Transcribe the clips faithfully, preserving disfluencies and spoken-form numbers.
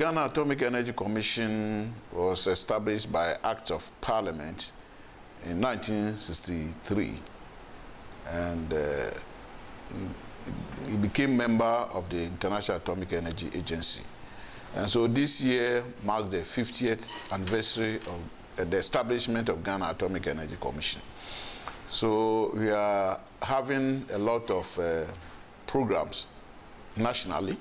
Ghana Atomic Energy Commission was established by Act of Parliament in nineteen sixty-three, and uh, he became member of the International Atomic Energy Agency. And so this year marks the fiftieth anniversary of uh, the establishment of Ghana Atomic Energy Commission. So we are having a lot of uh, programs nationally,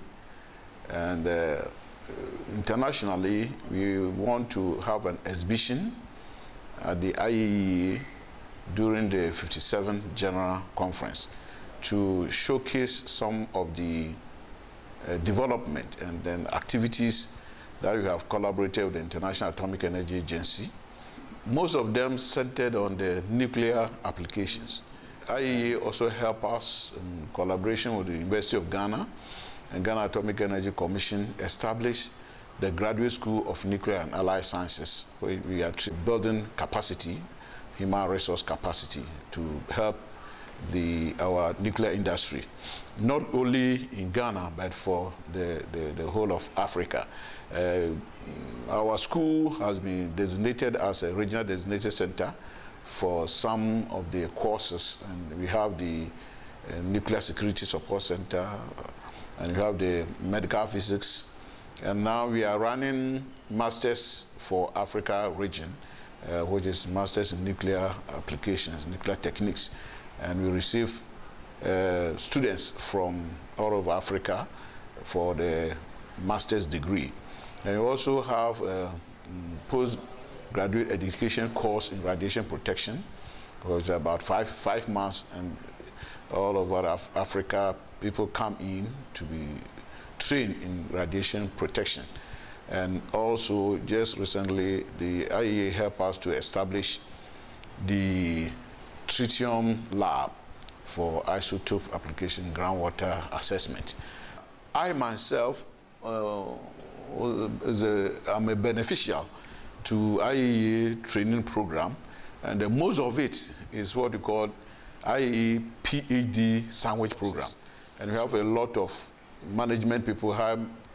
and uh, internationally we want to have an exhibition at the I A E A during the fifty-seventh General Conference to showcase some of the uh, development and then activities that we have collaborated with the International Atomic Energy Agency. Most of them centered on the nuclear applications. I A E A also helped us in collaboration with the University of Ghana and Ghana Atomic Energy Commission establish the Graduate School of Nuclear and Allied Sciences, where we are building capacity, human resource capacity, to help the, our nuclear industry, not only in Ghana, but for the, the, the whole of Africa. Uh, our school has been designated as a regional designated center for some of the courses, and we have the uh, Nuclear Security Support Center, and we have the medical physics, and now we are running Masters for Africa region, uh, which is Masters in Nuclear Applications, Nuclear Techniques, and we receive uh, students from all over Africa for the master's degree. And we also have a postgraduate education course in radiation protection, which is about five, five months, and all over Af Africa, people come in to be trained in radiation protection. And also, just recently, the I A E A helped us to establish the tritium lab for isotope application groundwater assessment. I myself uh, is a, I'm a beneficial to I A E A training program, and the most of it is what we call I A E A P H D sandwich program. And we have a lot of management people, high,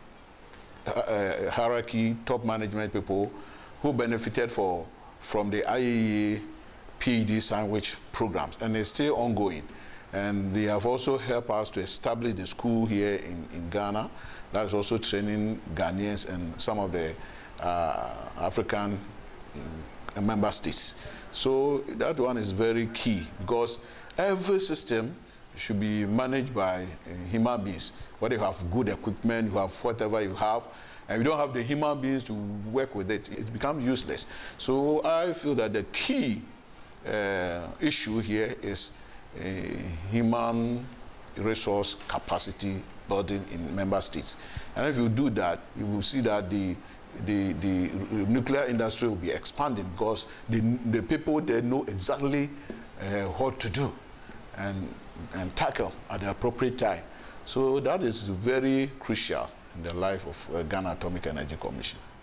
uh, hierarchy, top management people who benefited for, from the I A E A P H D sandwich programs, and it's still ongoing. And they have also helped us to establish the school here in, in Ghana that is also training Ghanaians and some of the uh, African uh, member states. So that one is very key, because every system should be managed by uh, human beings. Whether you have good equipment, you have whatever you have, and you don't have the human beings to work with it, it becomes useless. So I feel that the key uh, issue here is uh, human resource capacity building in member states. And if you do that, you will see that the The, the nuclear industry will be expanding, because the, the people, they know exactly uh, what to do and, and tackle at the appropriate time. So that is very crucial in the life of uh, Ghana Atomic Energy Commission.